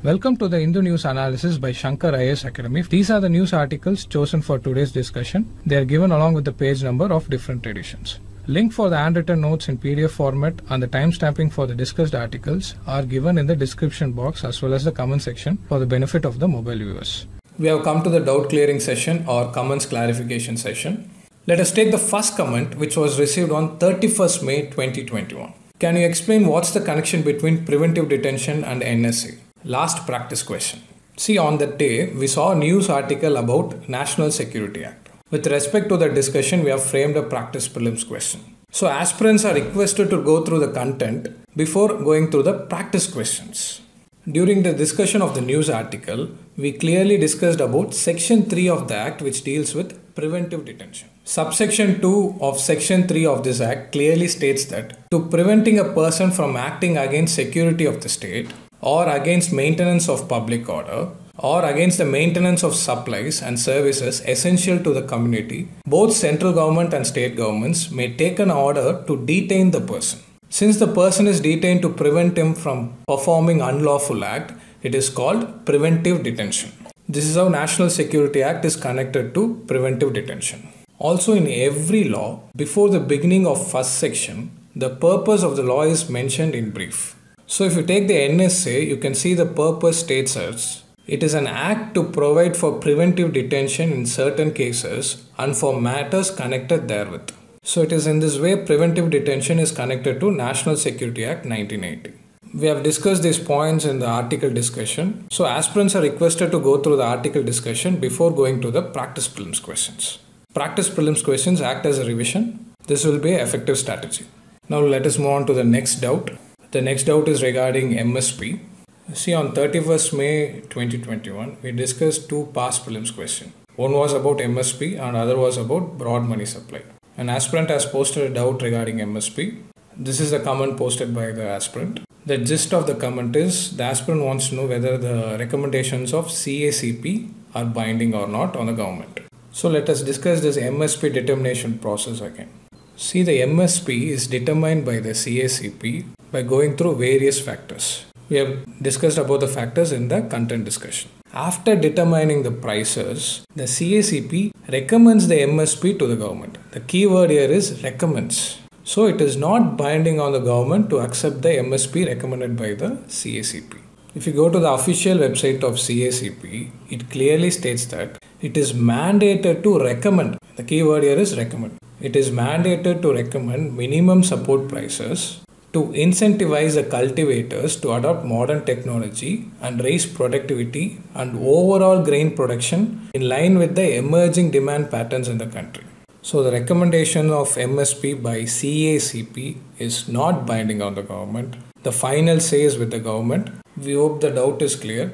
Welcome to the Hindu News Analysis by Shankar IAS Academy. These are the news articles chosen for today's discussion. They are given along with the page number of different editions. Link for the handwritten notes in PDF format and the timestamping for the discussed articles are given in the description box as well as the comment section for the benefit of the mobile viewers. We have come to the doubt clearing session or comments clarification session. Let us take the first comment which was received on 31st May 2021. Can you explain what's the connection between preventive detention and NSA? Last practice question. See, on that day, we saw a news article about National Security Act. With respect to the discussion, we have framed a practice prelims question. So aspirants are requested to go through the content before going through the practice questions. During the discussion of the news article, we clearly discussed about Section 3 of the Act which deals with preventive detention. Subsection 2 of Section 3 of this Act clearly states that to preventing a person from acting against security of the state or against maintenance of public order or against the maintenance of supplies and services essential to the community, both central government and state governments may take an order to detain the person. Since the person is detained to prevent him from performing unlawful act, it is called preventive detention. This is how National Security Act is connected to preventive detention. Also, in every law, before the beginning of first section, the purpose of the law is mentioned in brief. So if you take the NSA, you can see the purpose states as it is an act to provide for preventive detention in certain cases and for matters connected therewith. So it is in this way preventive detention is connected to National Security Act 1980. We have discussed these points in the article discussion. So aspirants are requested to go through the article discussion before going to the practice prelims questions. Practice prelims questions act as a revision. This will be an effective strategy. Now let us move on to the next doubt. The next doubt is regarding MSP. See, on 31st May 2021, we discussed two past prelims questions. One was about MSP and other was about broad money supply. An aspirant has posted a doubt regarding MSP. This is a comment posted by the aspirant. The gist of the comment is the aspirant wants to know whether the recommendations of CACP are binding or not on the government. So let us discuss this MSP determination process again. See, the MSP is determined by the CACP by going through various factors. We have discussed about the factors in the content discussion. After determining the prices, the CACP recommends the MSP to the government. The key word here is recommends. So it is not binding on the government to accept the MSP recommended by the CACP. If you go to the official website of CACP, it clearly states that it is mandated to recommend. The key word here is recommend. It is mandated to recommend minimum support prices to incentivize the cultivators to adopt modern technology and raise productivity and overall grain production in line with the emerging demand patterns in the country. So the recommendation of MSP by CACP is not binding on the government. The final say is with the government. We hope the doubt is clear.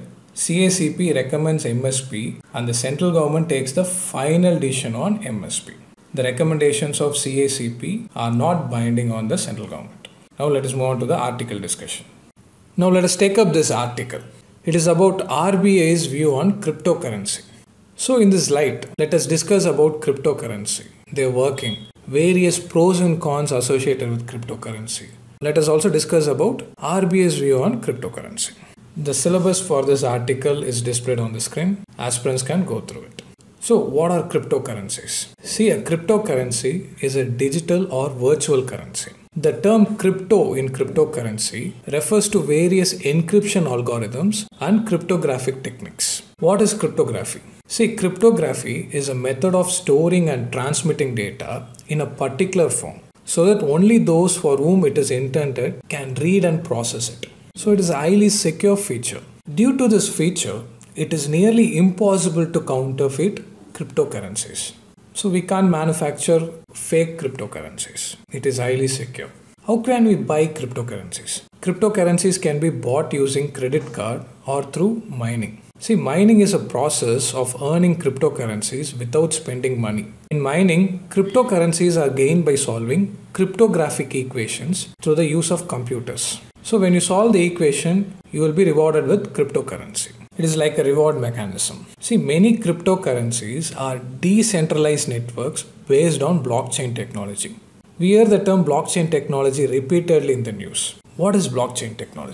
CACP recommends MSP and the central government takes the final decision on MSP. The recommendations of CACP are not binding on the central government. Now let us move on to the article discussion. Now let us take up this article. It is about RBI's view on cryptocurrency. So in this light, let us discuss about cryptocurrency, their working, various pros and cons associated with cryptocurrency. Let us also discuss about RBI's view on cryptocurrency. The syllabus for this article is displayed on the screen. Aspirants can go through it. So what are cryptocurrencies? See, a cryptocurrency is a digital or virtual currency. The term crypto in cryptocurrency refers to various encryption algorithms and cryptographic techniques. What is cryptography? See, cryptography is a method of storing and transmitting data in a particular form so that only those for whom it is intended can read and process it. So it is a highly secure feature. Due to this feature, it is nearly impossible to counterfeit cryptocurrencies. So we can't manufacture fake cryptocurrencies. It is highly secure. How can we buy cryptocurrencies? Cryptocurrencies can be bought using credit card or through mining. See, mining is a process of earning cryptocurrencies without spending money. In mining, cryptocurrencies are gained by solving cryptographic equations through the use of computers. So when you solve the equation, you will be rewarded with cryptocurrency. It is like a reward mechanism. See, many cryptocurrencies are decentralized networks based on blockchain technology. We hear the term blockchain technology repeatedly in the news. What is blockchain technology?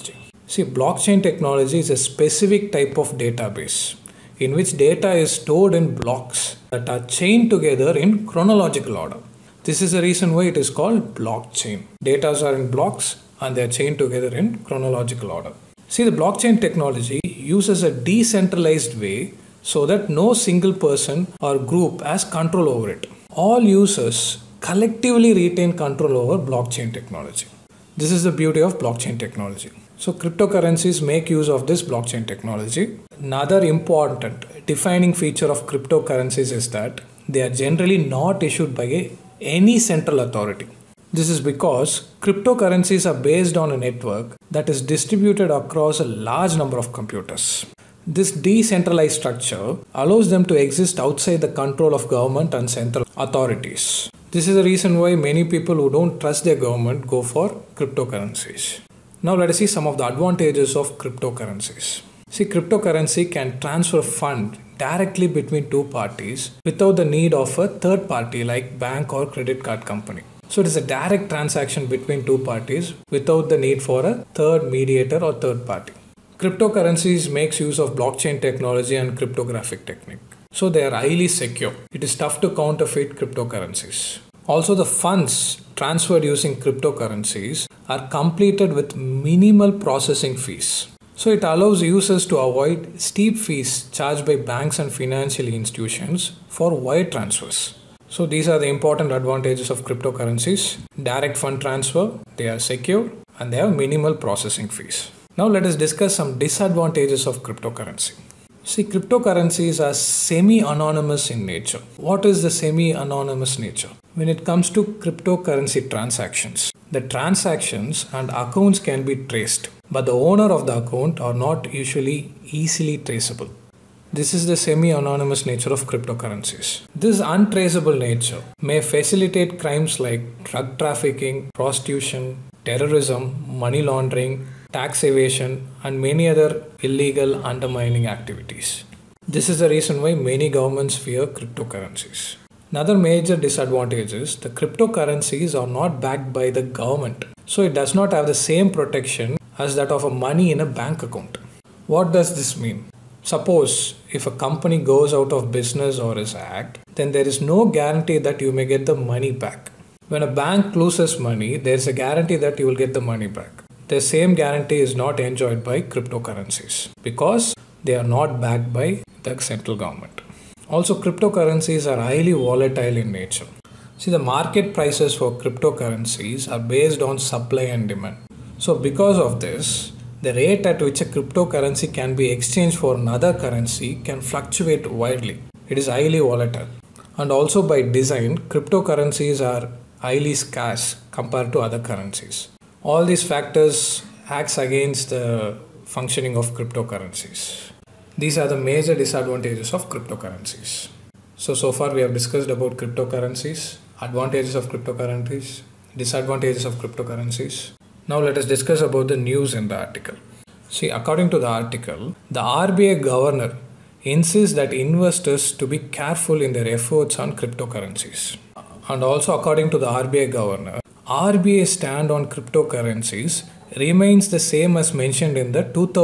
See, blockchain technology is a specific type of database in which data is stored in blocks that are chained together in chronological order. This is the reason why it is called blockchain. Data are in blocks and they are chained together in chronological order. See, the blockchain technology uses a decentralized way so that no single person or group has control over it. All users collectively retain control over blockchain technology. This is the beauty of blockchain technology. So cryptocurrencies make use of this blockchain technology. Another important defining feature of cryptocurrencies is that they are generally not issued by any central authority. This is because cryptocurrencies are based on a network that is distributed across a large number of computers. This decentralized structure allows them to exist outside the control of government and central authorities. This is the reason why many people who don't trust their government go for cryptocurrencies. Now let us see some of the advantages of cryptocurrencies. See, cryptocurrency can transfer funds directly between two parties without the need of a third party like bank or credit card company. So it is a direct transaction between two parties without the need for a third mediator or third party. Cryptocurrencies makes use of blockchain technology and cryptographic technique. So they are highly secure. It is tough to counterfeit cryptocurrencies. Also, the funds transferred using cryptocurrencies are completed with minimal processing fees. So it allows users to avoid steep fees charged by banks and financial institutions for wire transfers. So these are the important advantages of cryptocurrencies. Direct fund transfer, they are secure and they have minimal processing fees. Now let us discuss some disadvantages of cryptocurrency. See, cryptocurrencies are semi-anonymous in nature. What is the semi-anonymous nature? When it comes to cryptocurrency transactions, the transactions and accounts can be traced, but the owner of the account are not usually easily traceable. This is the semi-anonymous nature of cryptocurrencies. This untraceable nature may facilitate crimes like drug trafficking, prostitution, terrorism, money laundering, tax evasion, and many other illegal undermining activities. This is the reason why many governments fear cryptocurrencies. Another major disadvantage is the cryptocurrencies are not backed by the government, so it does not have the same protection as that of a money in a bank account. What does this mean? Suppose if a company goes out of business or is hacked, then there is no guarantee that you may get the money back. When a bank loses money, there is a guarantee that you will get the money back. The same guarantee is not enjoyed by cryptocurrencies because they are not backed by the central government. Also, cryptocurrencies are highly volatile in nature. See, the market prices for cryptocurrencies are based on supply and demand. So because of this, the rate at which a cryptocurrency can be exchanged for another currency can fluctuate widely. It is highly volatile. And also by design, cryptocurrencies are highly scarce compared to other currencies. All these factors acts against the functioning of cryptocurrencies. These are the major disadvantages of cryptocurrencies. So far we have discussed about cryptocurrencies, advantages of cryptocurrencies, disadvantages of cryptocurrencies. Now let us discuss about the news in the article. See, according to the article, the RBI governor insists that investors to be careful in their efforts on cryptocurrencies. And also according to the RBI governor, RBI stand on cryptocurrencies remains the same as mentioned in the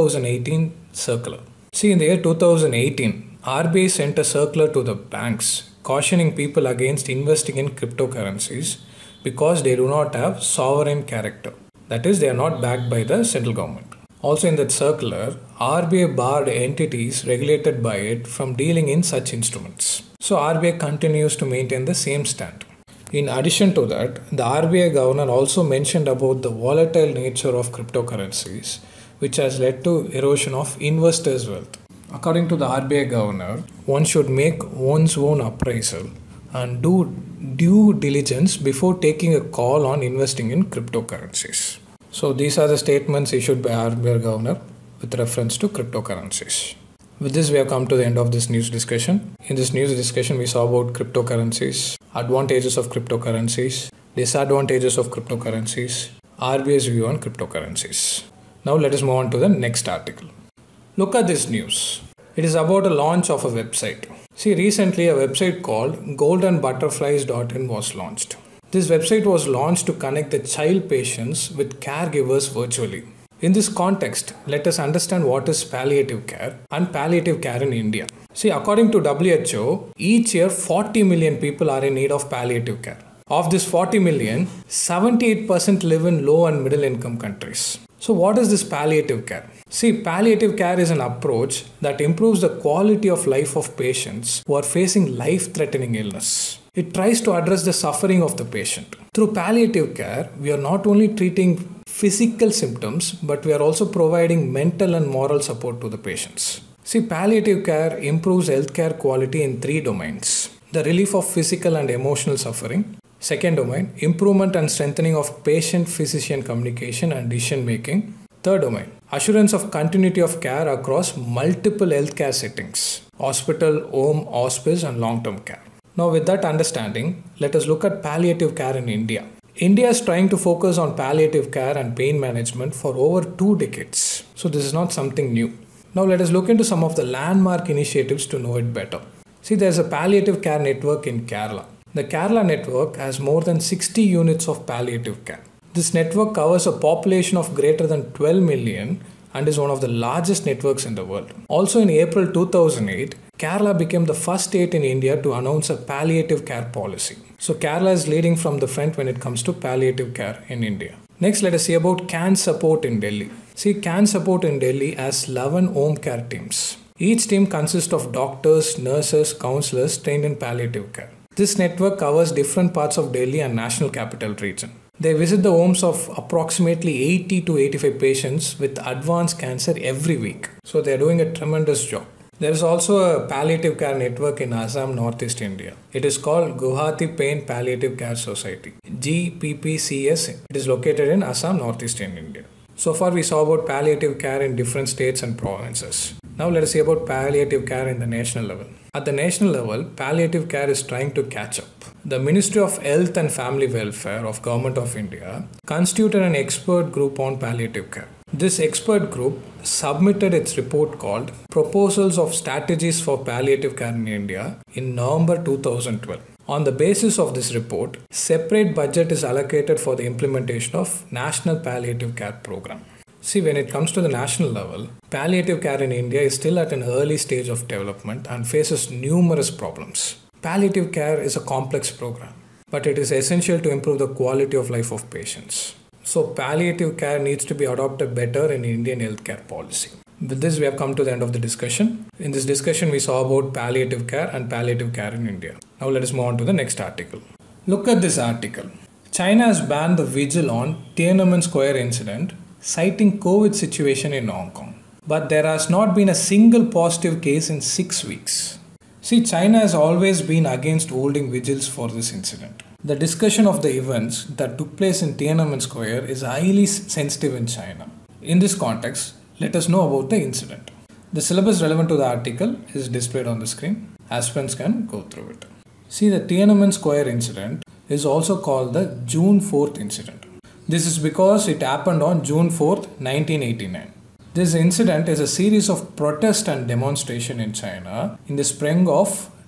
2018 circular. See, in the year 2018, RBI sent a circular to the banks cautioning people against investing in cryptocurrencies because they do not have sovereign character. That is, they are not backed by the central government. Also in that circular, RBI barred entities regulated by it from dealing in such instruments. So RBI continues to maintain the same stand. In addition to that, the RBI governor also mentioned about the volatile nature of cryptocurrencies, which has led to erosion of investors' wealth. According to the RBI governor, one should make one's own appraisal and do due diligence before taking a call on investing in cryptocurrencies. So these are the statements issued by RBI governor with reference to cryptocurrencies. With this, we have come to the end of this news discussion. In this news discussion, we saw about cryptocurrencies, advantages of cryptocurrencies, disadvantages of cryptocurrencies, RBI's view on cryptocurrencies. Now let us move on to the next article. Look at this news. It is about a launch of a website. See, recently a website called goldenbutterflies.in was launched. This website was launched to connect the child patients with caregivers virtually. In this context, let us understand what is palliative care and palliative care in India. See, according to WHO, each year 40 million people are in need of palliative care. Of this 40 million, 78% live in low and middle income countries. So what is this palliative care? See, palliative care is an approach that improves the quality of life of patients who are facing life-threatening illness. It tries to address the suffering of the patient. Through palliative care, we are not only treating physical symptoms, but we are also providing mental and moral support to the patients. See, palliative care improves healthcare quality in 3 domains. The relief of physical and emotional suffering. Second domain, improvement and strengthening of patient-physician communication and decision-making. Third domain, assurance of continuity of care across multiple healthcare settings. Hospital, home, hospice and long-term care. Now with that understanding, let us look at palliative care in India. India is trying to focus on palliative care and pain management for over 2 decades. So this is not something new. Now let us look into some of the landmark initiatives to know it better. See, there is a palliative care network in Kerala. The Kerala network has more than 60 units of palliative care. This network covers a population of greater than 12 million and is one of the largest networks in the world. Also in April 2008, Kerala became the first state in India to announce a palliative care policy. So Kerala is leading from the front when it comes to palliative care in India. Next, let us see about CAN support in Delhi. See, CAN support in Delhi has 11 home care teams. Each team consists of doctors, nurses, counselors trained in palliative care. This network covers different parts of Delhi and National Capital Region. They visit the homes of approximately 80 to 85 patients with advanced cancer every week. So they are doing a tremendous job. There is also a palliative care network in Assam, Northeast India. It is called Guwahati Pain Palliative Care Society, GPPCS. It is located in Assam, Northeast India. So far we saw about palliative care in different states and provinces. Now let us see about palliative care in the national level. At the national level, palliative care is trying to catch up. The Ministry of Health and Family Welfare of Government of India constituted an expert group on palliative care. This expert group submitted its report called Proposals of Strategies for Palliative Care in India in November 2012. On the basis of this report, separate budget is allocated for the implementation of National Palliative Care Program. See, when it comes to the national level, palliative care in India is still at an early stage of development and faces numerous problems. Palliative care is a complex program, but it is essential to improve the quality of life of patients. So, palliative care needs to be adopted better in Indian healthcare policy. With this, we have come to the end of the discussion. In this discussion, we saw about palliative care and palliative care in India. Now, let us move on to the next article. Look at this article. China has banned the vigil on Tiananmen Square incident, citing COVID situation in Hong Kong. But there has not been a single positive case in 6 weeks. See, China has always been against holding vigils for this incident. The discussion of the events that took place in Tiananmen Square is highly sensitive in China. In this context, let us know about the incident. The syllabus relevant to the article is displayed on the screen. Aspirants can go through it. See, the Tiananmen Square incident is also called the June 4th incident. This is because it happened on June 4th, 1989. This incident is a series of protests and demonstrations in China in the spring of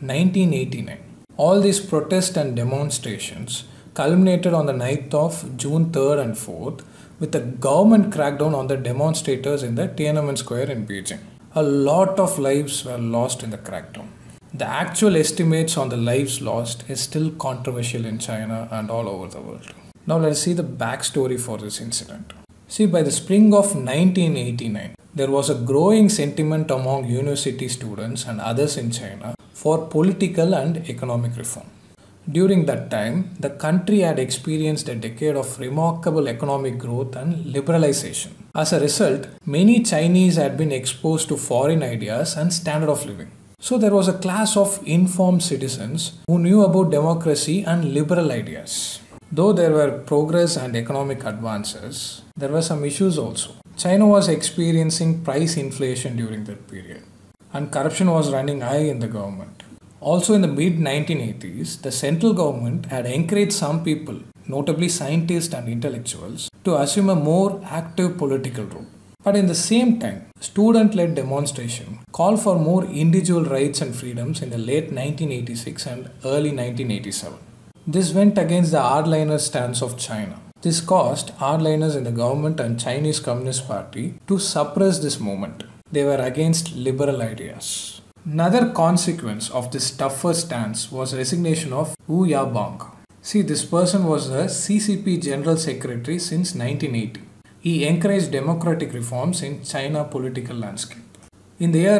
1989. All these protests and demonstrations culminated on the night of June 3rd and 4th with a government crackdown on the demonstrators in the Tiananmen Square in Beijing. A lot of lives were lost in the crackdown. The actual estimates on the lives lost is still controversial in China and all over the world. Now let us see the backstory for this incident. See, by the spring of 1989, there was a growing sentiment among university students and others in China for political and economic reform. During that time, the country had experienced a decade of remarkable economic growth and liberalization. As a result, many Chinese had been exposed to foreign ideas and standard of living. So there was a class of informed citizens who knew about democracy and liberal ideas. Though there were progress and economic advances, there were some issues also. China was experiencing price inflation during that period, and corruption was running high in the government. Also in the mid-1980s, the central government had encouraged some people, notably scientists and intellectuals, to assume a more active political role. But in the same time, student-led demonstration called for more individual rights and freedoms in the late 1986 and early 1987. This went against the hardliner stance of China. This caused hardliners in the government and Chinese Communist Party to suppress this movement. They were against liberal ideas. Another consequence of this tougher stance was resignation of Wu Yabang. See, this person was the CCP General Secretary since 1980. He encouraged democratic reforms in China political landscape. In the year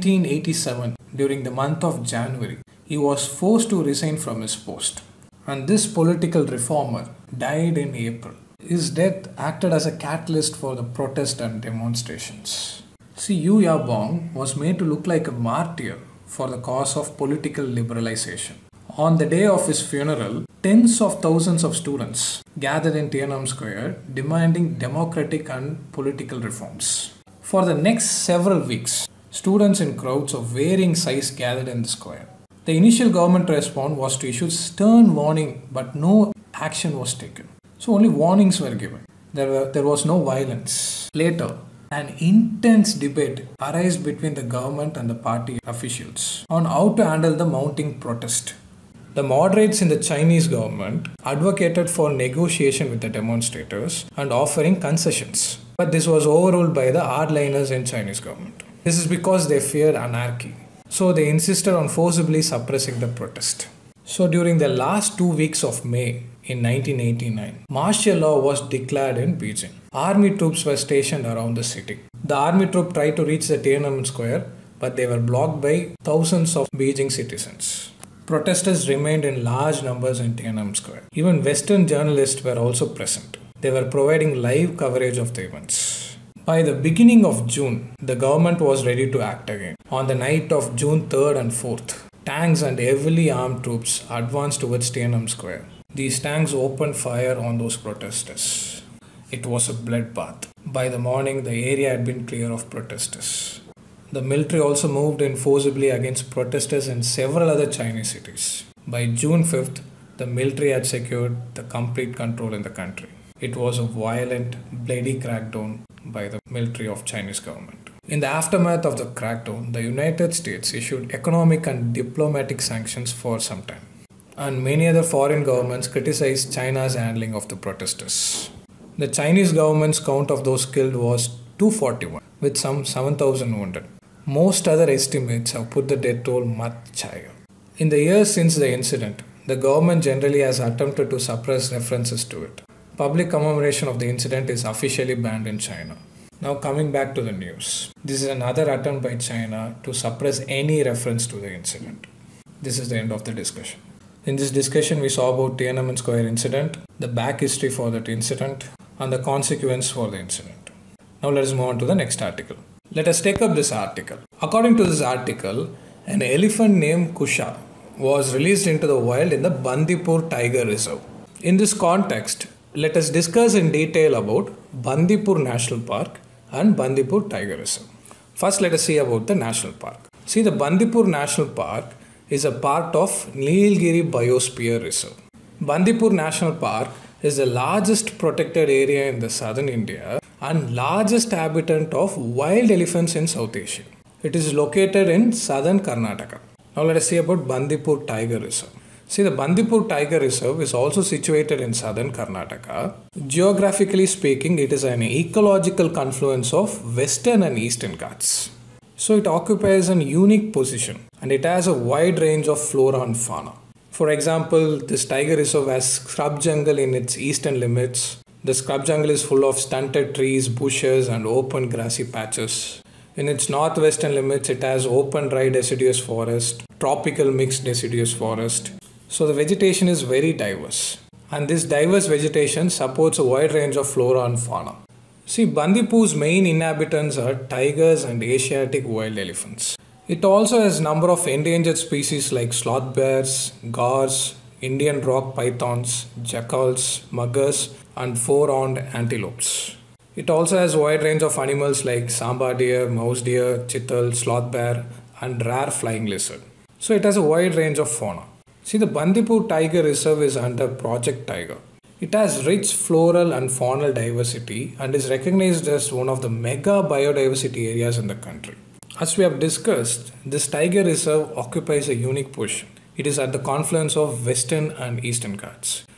1987, during the month of January, he was forced to resign from his post. And this political reformer died in April. His death acted as a catalyst for the protest and demonstrations. See, Yu Yabong was made to look like a martyr for the cause of political liberalization. On the day of his funeral, tens of thousands of students gathered in Tiananmen Square demanding democratic and political reforms. For the next several weeks, students in crowds of varying size gathered in the square. The initial government response was to issue stern warning, but no action was taken. So only warnings were given. There was no violence. Later, an intense debate arose between the government and the party officials on how to handle the mounting protest. The moderates in the Chinese government advocated for negotiation with the demonstrators and offering concessions. But this was overruled by the hardliners in Chinese government. This is because they feared anarchy. So they insisted on forcibly suppressing the protest. So during the last 2 weeks of May in 1989, martial law was declared in Beijing. Army troops were stationed around the city. The army troop tried to reach the Tiananmen Square, but they were blocked by thousands of Beijing citizens. Protesters remained in large numbers in Tiananmen Square. Even Western journalists were also present. They were providing live coverage of the events. By the beginning of June, the government was ready to act again. On the night of June 3rd and 4th, tanks and heavily armed troops advanced towards Tiananmen Square. These tanks opened fire on those protesters. It was a bloodbath. By the morning, the area had been clear of protesters. The military also moved in forcibly against protesters in several other Chinese cities. By June 5th, the military had secured the complete control in the country. It was a violent, bloody crackdown by the military of Chinese government. In the aftermath of the crackdown, the United States issued economic and diplomatic sanctions for some time. And many other foreign governments criticized China's handling of the protesters. The Chinese government's count of those killed was 241, with some 7,000 wounded. Most other estimates have put the death toll much higher. In the years since the incident, the government generally has attempted to suppress references to it. Public commemoration of the incident is officially banned in China. Now coming back to the news. This is another attempt by China to suppress any reference to the incident. This is the end of the discussion. In this discussion, we saw about Tiananmen Square incident, the back history for that incident, and the consequence for the incident. Now let us move on to the next article. Let us take up this article. According to this article, an elephant named Kusha was released into the wild in the Bandipur Tiger Reserve. In this context, let us discuss in detail about Bandipur National Park and Bandipur Tiger Reserve. First, let us see about the national park. See, the Bandipur National Park is a part of Nilgiri Biosphere Reserve. Bandipur National Park is the largest protected area in the southern India and largest habitat of wild elephants in South Asia. It is located in southern Karnataka. Now let us see about Bandipur Tiger Reserve. See, the Bandipur Tiger Reserve is also situated in southern Karnataka. Geographically speaking, it is an ecological confluence of western and eastern Ghats. So it occupies a unique position and it has a wide range of flora and fauna. For example, this tiger reserve has scrub jungle in its eastern limits. The scrub jungle is full of stunted trees, bushes and open grassy patches. In its northwestern limits, it has open dry deciduous forest, tropical mixed deciduous forest. So the vegetation is very diverse. And this diverse vegetation supports a wide range of flora and fauna. See, Bandipur's main inhabitants are tigers and Asiatic wild elephants. It also has a number of endangered species like sloth bears, gars, Indian rock pythons, jackals, muggers, and four-horned antelopes. It also has a wide range of animals like samba deer, mouse deer, chital, sloth bear, and rare flying lizard. So it has a wide range of fauna. See, the Bandipur Tiger Reserve is under Project Tiger. It has rich floral and faunal diversity and is recognized as one of the mega biodiversity areas in the country. As we have discussed, this tiger reserve occupies a unique position. It is at the confluence of Western and Eastern Ghats.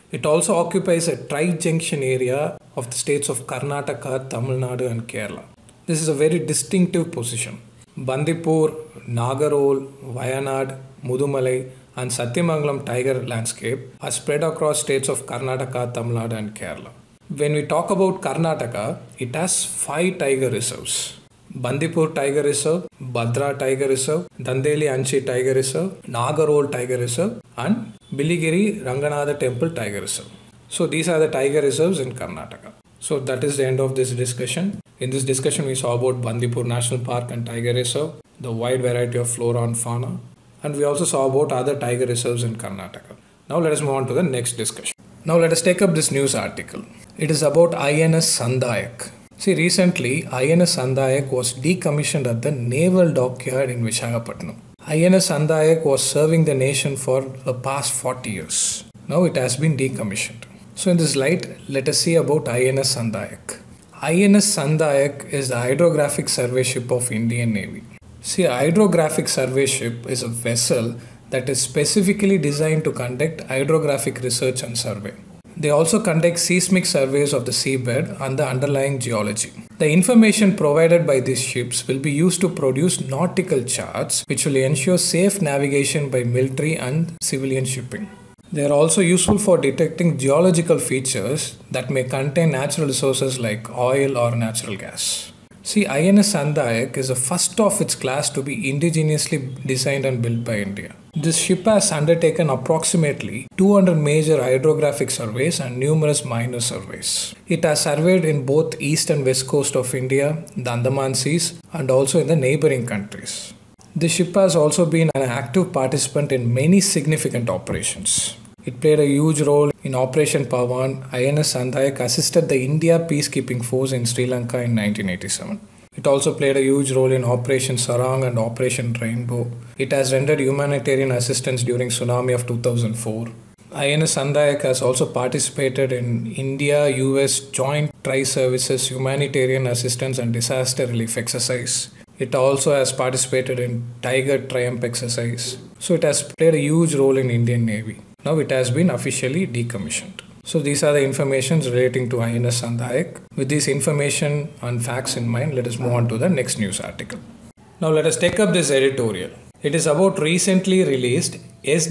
It also occupies a tri-junction area of the states of Karnataka, Tamil Nadu and Kerala. This is a very distinctive position. Bandipur, Nagarhole, Wayanad, Mudumalai and Satyamangalam tiger landscape are spread across states of Karnataka, Tamil Nadu and Kerala. When we talk about Karnataka, it has 5 tiger reserves. Bandipur Tiger Reserve, Bhadra Tiger Reserve, Dandeli Anchi Tiger Reserve, Nagarhole Tiger Reserve and Biligiri Ranganatha Temple Tiger Reserve. So these are the tiger reserves in Karnataka. So that is the end of this discussion. In this discussion we saw about Bandipur National Park and Tiger Reserve, the wide variety of flora and fauna, and we also saw about other tiger reserves in Karnataka. Now let us move on to the next discussion. Now let us take up this news article. It is about INS Sandayak. See, recently INS Sandayak was decommissioned at the Naval Dockyard in Visakhapatnam. INS Sandayak was serving the nation for the past 40 years. Now it has been decommissioned. So in this light, let us see about INS Sandayak. INS Sandayak is the hydrographic survey ship of Indian Navy. See, a hydrographic survey ship is a vessel that is specifically designed to conduct hydrographic research and survey. They also conduct seismic surveys of the seabed and the underlying geology. The information provided by these ships will be used to produce nautical charts which will ensure safe navigation by military and civilian shipping. They are also useful for detecting geological features that may contain natural resources like oil or natural gas. See, INS Sandayak is the first of its class to be indigenously designed and built by India. This ship has undertaken approximately 200 major hydrographic surveys and numerous minor surveys. It has surveyed in both east and west coast of India, the Andaman Seas, and also in the neighboring countries. The ship has also been an active participant in many significant operations. It played a huge role in Operation Pawan. INS Sandayak assisted the India peacekeeping force in Sri Lanka in 1987. It also played a huge role in Operation Sarang and Operation Rainbow. It has rendered humanitarian assistance during tsunami of 2004. INS Sandayak has also participated in India-US Joint Tri-Services Humanitarian Assistance and Disaster Relief Exercise. It also has participated in Tiger Triumph exercise. So it has played a huge role in Indian Navy. Now it has been officially decommissioned. So these are the informations relating to INS Sandayak. With this information and facts in mind, let us move on to the next news article. Now let us take up this editorial. It is about recently released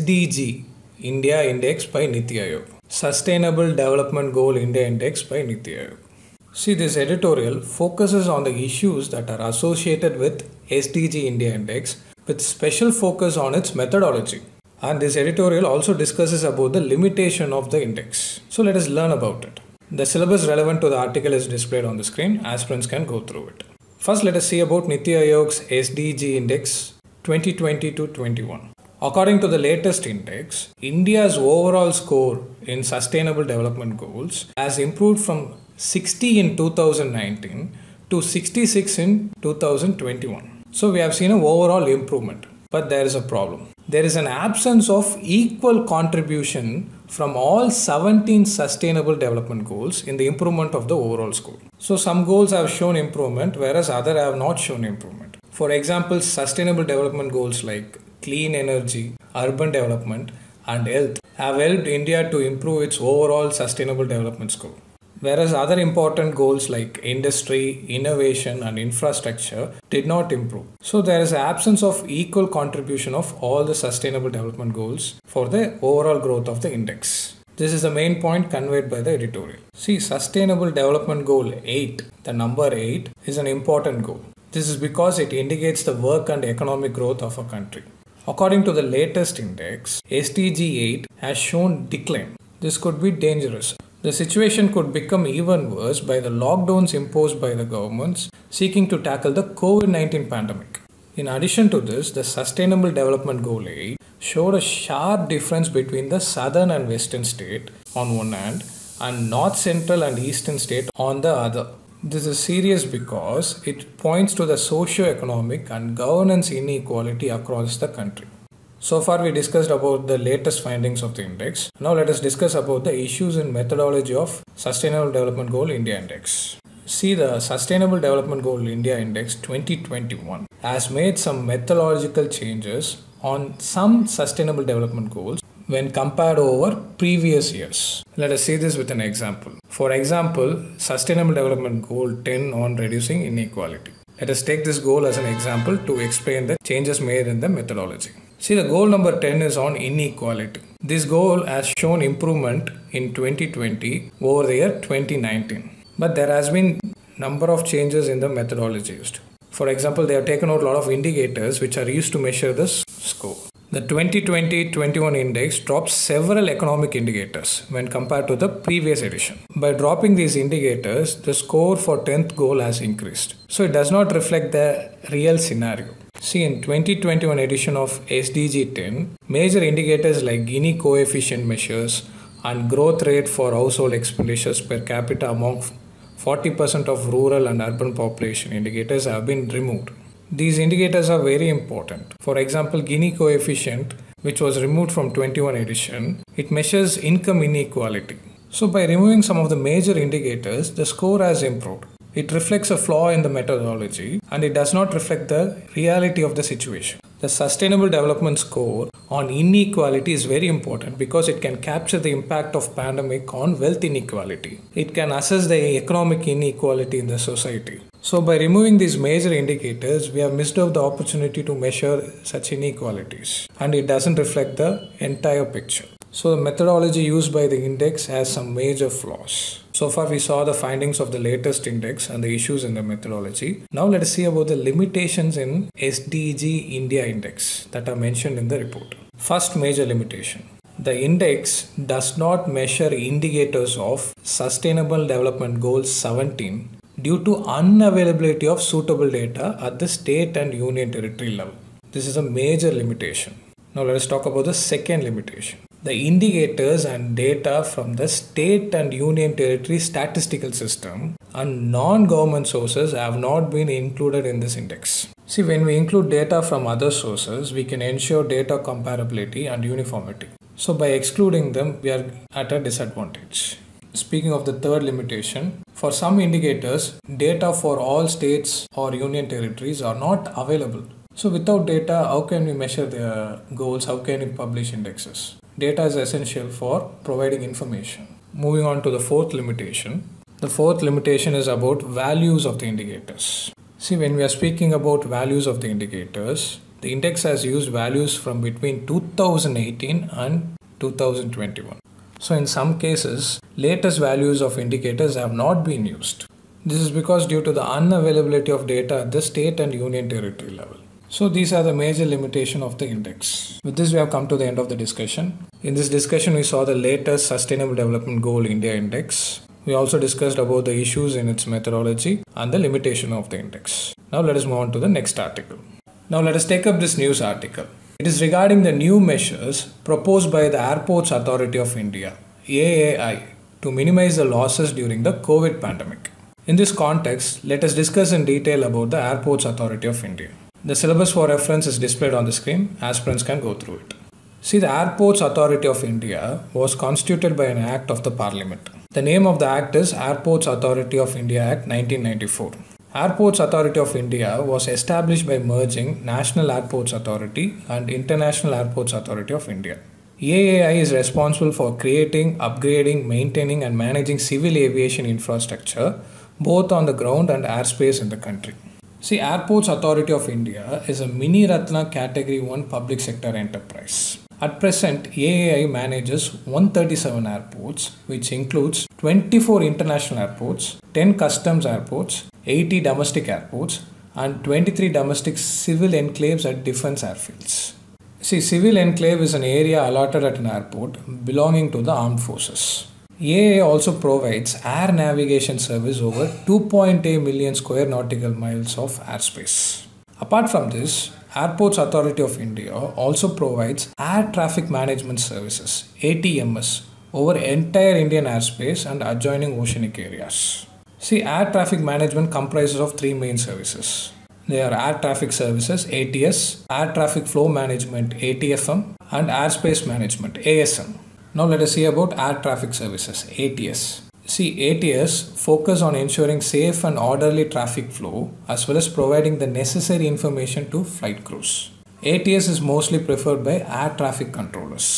SDG India Index by Niti Aayog. Sustainable Development Goal India Index by Niti Aayog. See, this editorial focuses on the issues that are associated with SDG India Index with special focus on its methodology. And this editorial also discusses about the limitation of the index. So let us learn about it. The syllabus relevant to the article is displayed on the screen. Aspirants can go through it. First, let us see about Niti Aayog's SDG Index 2020-21. According to the latest index, India's overall score in Sustainable Development Goals has improved from 60 in 2019 to 66 in 2021. So we have seen an overall improvement. But there is a problem. There is an absence of equal contribution from all 17 sustainable development goals in the improvement of the overall score. So some goals have shown improvement whereas others have not shown improvement. For example, sustainable development goals like clean energy, urban development and health have helped India to improve its overall sustainable development score. Whereas other important goals like industry, innovation and infrastructure did not improve. So there is an absence of equal contribution of all the sustainable development goals for the overall growth of the index. This is the main point conveyed by the editorial. See, Sustainable Development Goal 8, the number 8, is an important goal. This is because it indicates the work and economic growth of a country. According to the latest index, SDG 8 has shown decline. This could be dangerous. The situation could become even worse by the lockdowns imposed by the governments seeking to tackle the COVID-19 pandemic. In addition to this, the Sustainable Development Goal 8 showed a sharp difference between the southern and western state on one hand and north central and eastern state on the other. This is serious because it points to the socio-economic and governance inequality across the country. So far we discussed about the latest findings of the index. Now let us discuss about the issues in methodology of Sustainable Development Goal India Index. See, the Sustainable Development Goal India Index 2021 has made some methodological changes on some sustainable development goals when compared over previous years. Let us see this with an example. For example, Sustainable Development Goal 10 on reducing inequality. Let us take this goal as an example to explain the changes made in the methodology. See, the goal number 10 is on inequality. This goal has shown improvement in 2020 over the year 2019. But there has been number of changes in the methodology used. For example, they have taken out a lot of indicators which are used to measure this score. The 2020-21 index drops several economic indicators when compared to the previous edition. By dropping these indicators, the score for 10th goal has increased. So it does not reflect the real scenario. See, in 2021 edition of SDG 10, major indicators like Gini coefficient measures and growth rate for household expenditures per capita among 40% of rural and urban population indicators have been removed. These indicators are very important. For example, Gini coefficient, which was removed from 21 edition, it measures income inequality. So by removing some of the major indicators, the score has improved. It reflects a flaw in the methodology and it does not reflect the reality of the situation. The Sustainable Development Score on inequality is very important because it can capture the impact of pandemic on wealth inequality. It can assess the economic inequality in the society. So by removing these major indicators, we have missed out the opportunity to measure such inequalities and it doesn't reflect the entire picture. So the methodology used by the index has some major flaws. So far we saw the findings of the latest index and the issues in the methodology. Now let us see about the limitations in SDG India index that are mentioned in the report. First major limitation. The index does not measure indicators of Sustainable Development Goal 17 due to unavailability of suitable data at the state and union territory level. This is a major limitation. Now let us talk about the second limitation. The indicators and data from the state and union territory statistical system and non-government sources have not been included in this index. See, when we include data from other sources, we can ensure data comparability and uniformity. So by excluding them, we are at a disadvantage. Speaking of the third limitation, for some indicators, data for all states or union territories are not available. So without data, how can we measure the goals? How can we publish indexes? Data is essential for providing information. Moving on to the fourth limitation. The fourth limitation is about values of the indicators. See, when we are speaking about values of the indicators, the index has used values from between 2018 and 2021. So in some cases, latest values of indicators have not been used. This is because due to the unavailability of data at the state and union territory level. So these are the major limitations of the index. With this, we have come to the end of the discussion. In this discussion, we saw the latest Sustainable Development Goal India Index. We also discussed about the issues in its methodology and the limitation of the index. Now let us move on to the next article. Now let us take up this news article. It is regarding the new measures proposed by the Airports Authority of India, AAI, to minimize the losses during the COVID pandemic. In this context, let us discuss in detail about the Airports Authority of India. The syllabus for reference is displayed on the screen. Aspirants can go through it. See, the Airports Authority of India was constituted by an Act of the Parliament. The name of the Act is Airports Authority of India Act 1994. Airports Authority of India was established by merging National Airports Authority and International Airports Authority of India. AAI is responsible for creating, upgrading, maintaining and managing civil aviation infrastructure both on the ground and airspace in the country. See, Airports Authority of India is a mini Ratna Category 1 public sector enterprise. At present, AAI manages 137 airports, which includes 24 international airports, 10 customs airports, 80 domestic airports, and 23 domestic civil enclaves at defense airfields. See, civil enclave is an area allotted at an airport belonging to the armed forces. AAI also provides air navigation service over 2.8 million square nautical miles of airspace. Apart from this, Airports Authority of India also provides air traffic management services, ATMS, over entire Indian airspace and adjoining oceanic areas. See, air traffic management comprises of three main services. They are Air Traffic Services, ATS, Air Traffic Flow Management, ATFM, and Airspace Management, ASM. Now let us see about Air Traffic Services, ATS. See, ATS focus on ensuring safe and orderly traffic flow as well as providing the necessary information to flight crews. ATS is mostly preferred by air traffic controllers.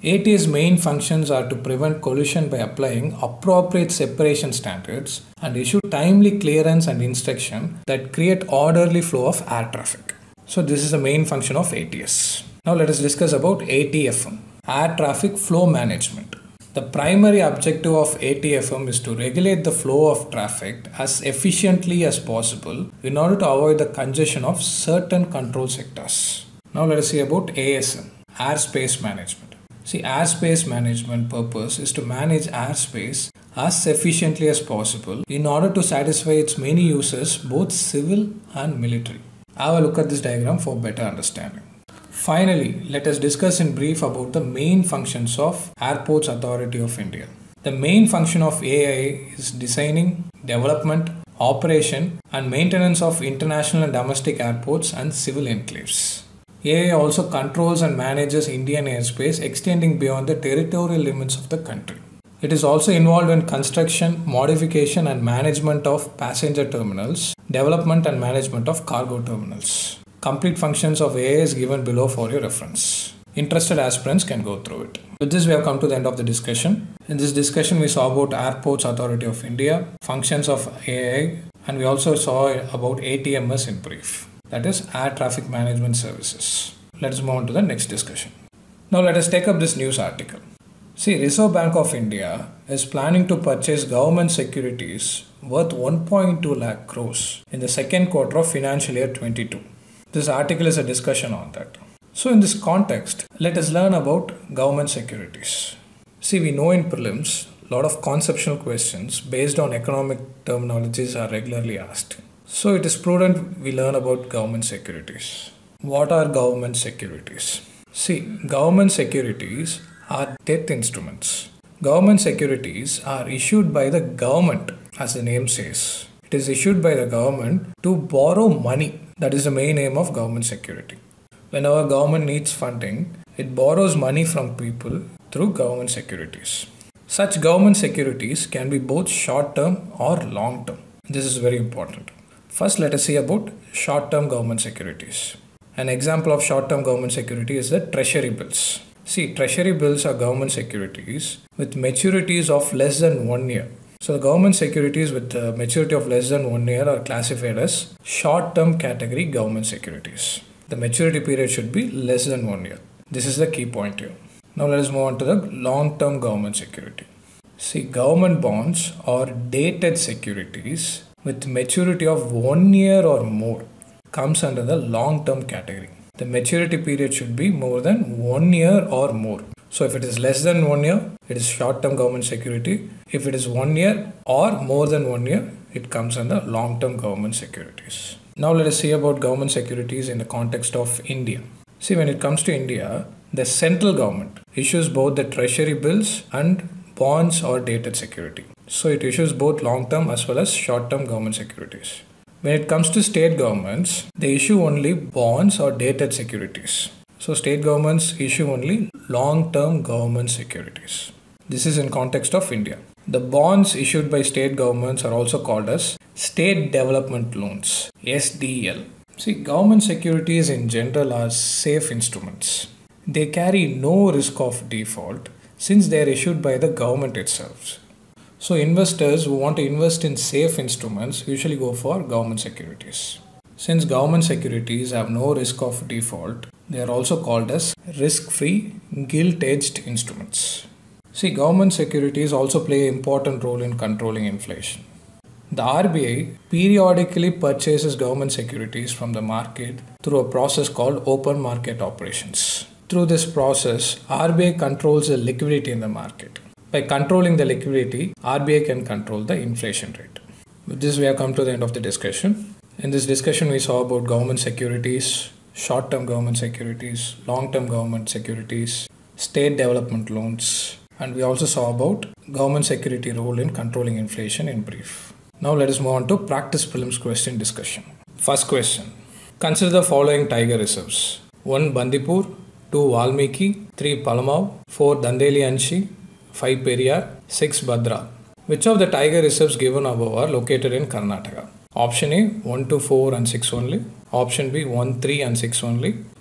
ATS main functions are to prevent collision by applying appropriate separation standards and issue timely clearance and instruction that create orderly flow of air traffic. So this is the main function of ATS. Now let us discuss about ATFM, Air Traffic Flow Management. The primary objective of ATFM is to regulate the flow of traffic as efficiently as possible in order to avoid the congestion of certain control sectors. Now let us see about ASM, Airspace Management. See, airspace management purpose is to manage airspace as efficiently as possible in order to satisfy its many uses, both civil and military. Have a look at this diagram for better understanding. Finally, let us discuss in brief about the main functions of Airports Authority of India. The main function of AIA is designing, development, operation and maintenance of international and domestic airports and civil enclaves. AIA also controls and manages Indian airspace extending beyond the territorial limits of the country. It is also involved in construction, modification and management of passenger terminals, development and management of cargo terminals. Complete functions of AIA is given below for your reference. Interested aspirants can go through it. With this, we have come to the end of the discussion. In this discussion, we saw about Airports Authority of India, functions of AIA, and we also saw about ATMS in brief. That is Air Traffic Management Services. Let us move on to the next discussion. Now let us take up this news article. See, Reserve Bank of India is planning to purchase government securities worth 1.2 lakh crores in the second quarter of financial year 22. This article is a discussion on that. So in this context, let us learn about government securities. See, we know in prelims, a lot of conceptual questions based on economic terminologies are regularly asked. So it is prudent we learn about government securities. What are government securities? See, government securities are debt instruments. Government securities are issued by the government, as the name says. It is issued by the government to borrow money. That is the main aim of government security. Whenever government needs funding, it borrows money from people through government securities. Such government securities can be both short-term or long-term. This is very important. First, let us see about short-term government securities. An example of short-term government security is the treasury bills. See, treasury bills are government securities with maturities of less than 1 year. So the government securities with the maturity of less than 1 year are classified as short-term category government securities. The maturity period should be less than 1 year. This is the key point here. Now let us move on to the long-term government security. See, government bonds or dated securities with maturity of 1 year or more comes under the long-term category. The maturity period should be more than 1 year or more. So if it is less than 1 year, it is short-term government security. If it is 1 year or more than 1 year, it comes under long-term government securities. Now let us see about government securities in the context of India. See, when it comes to India, the central government issues both the treasury bills and bonds or dated security. So it issues both long-term as well as short-term government securities. When it comes to state governments, they issue only bonds or dated securities. So state governments issue only long-term government securities. This is in context of India. The bonds issued by state governments are also called as State Development Loans, SDL. See, government securities in general are safe instruments. They carry no risk of default since they are issued by the government itself. So investors who want to invest in safe instruments usually go for government securities. Since government securities have no risk of default, they are also called as risk-free, gilt-edged instruments. See, government securities also play an important role in controlling inflation. The RBI periodically purchases government securities from the market through a process called open market operations. Through this process, RBI controls the liquidity in the market. By controlling the liquidity, RBI can control the inflation rate. With this, we have come to the end of the discussion. In this discussion, we saw about government securities, short-term government securities, long-term government securities, state development loans, and we also saw about government security role in controlling inflation in brief. Now let us move on to practice prelims question discussion. First question. Consider the following tiger reserves. 1 Bandipur, 2 Valmiki, 3 Palamau, 4 Dandeli Anshi, 5 Periyar, 6 Bhadra. Which of the tiger reserves given above are located in Karnataka? Option A 1 to 4 and 6 only. Option B 1, 3 and 6 only.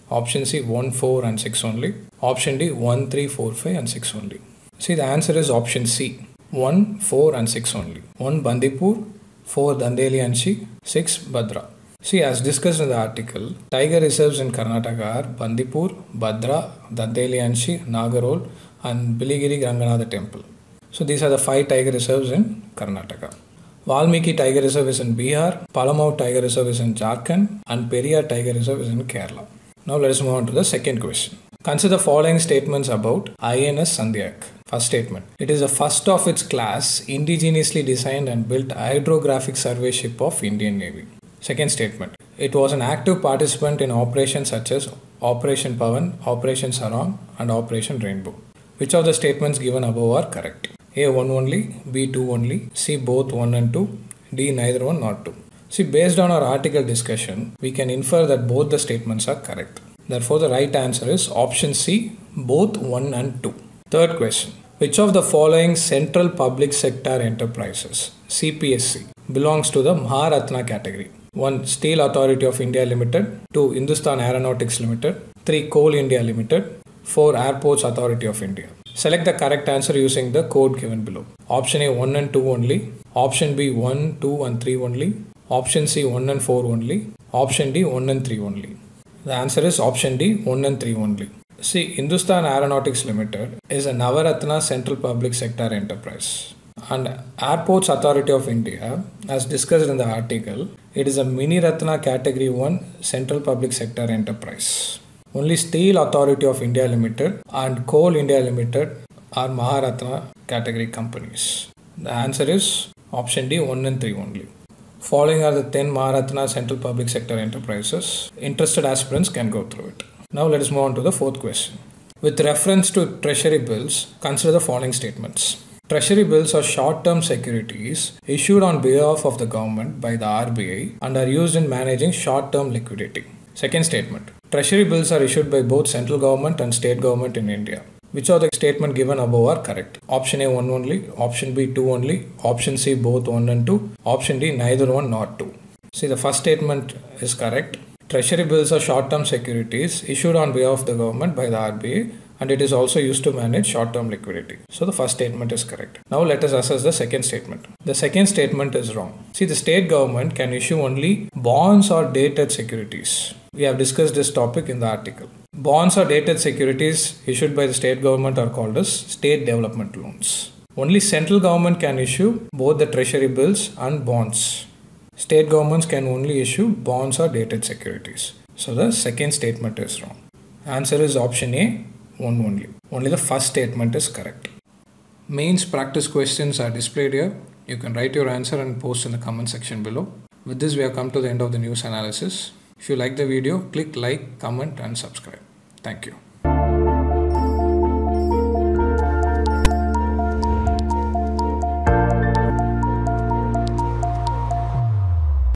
Option C 1, 4 and 6 only. Option D 1, 3, 4, 5 and 6 only. See, the answer is option C 1, 4 and 6 only. 1 Bandipur, 4 Dandeli Anchi, 6 Bhadra. See, as discussed in the article, tiger reserves in Karnataka are Bandipur, Bhadra, Dandeli Anchi, Nagarhole and Biligiri Ranganatha Temple. So these are the 5 tiger reserves in Karnataka. Valmiki Tiger Reserve is in Bihar, Palamau Tiger Reserve is in Jharkhand and Periyar Tiger Reserve is in Kerala. Now let us move on to the second question. Consider the following statements about INS Sandhyak. First statement. It is the first of its class indigenously designed and built hydrographic survey ship of Indian Navy. Second statement. It was an active participant in operations such as Operation Pavan, Operation Sarong and Operation Rainbow. Which of the statements given above are correct? A 1 only, B 2 only, C both 1 and 2, D neither 1 nor 2. See, based on our article discussion, we can infer that both the statements are correct. Therefore, the right answer is option C, both 1 and 2. Third question. Which of the following central public sector enterprises, CPSC, belongs to the Maharatna category? 1. Steel Authority of India Limited, 2. Hindustan Aeronautics Limited, 3. Coal India Limited, 4. Airports Authority of India. Select the correct answer using the code given below. Option A 1 and 2 only, option B 1, 2 and 3 only, option C 1 and 4 only, option D 1 and 3 only. The answer is option D 1 and 3 only. See, Hindustan Aeronautics Limited is a Navaratna central public sector enterprise. And Airports Authority of India, as discussed in the article, it is a Mini Ratna category 1 central public sector enterprise. Only Steel Authority of India Limited and Coal India Limited are Maharatna category companies. The answer is option D 1 and 3 only. Following are the 10 Maharatna central public sector enterprises. Interested aspirants can go through it. Now let us move on to the fourth question. With reference to treasury bills, consider the following statements. Treasury bills are short-term securities issued on behalf of the government by the RBI and are used in managing short-term liquidity. Second statement. Treasury bills are issued by both central government and state government in India. Which of the statement given above are correct? Option A 1 only, option B 2 only, option C both 1 and 2, option D neither 1 nor 2. See, the first statement is correct. Treasury bills are short-term securities issued on behalf of the government by the RBI and it is also used to manage short-term liquidity. So the first statement is correct. Now let us assess the second statement. The second statement is wrong. See, the state government can issue only bonds or dated securities. We have discussed this topic in the article. Bonds or dated securities issued by the state government are called as state development loans. Only central government can issue both the treasury bills and bonds. State governments can only issue bonds or dated securities. So the second statement is wrong. Answer is option A, 1 only. Only the first statement is correct. Mains practice questions are displayed here. You can write your answer and post in the comment section below. With this, we have come to the end of the news analysis. If you like the video, click like, comment and subscribe. Thank you.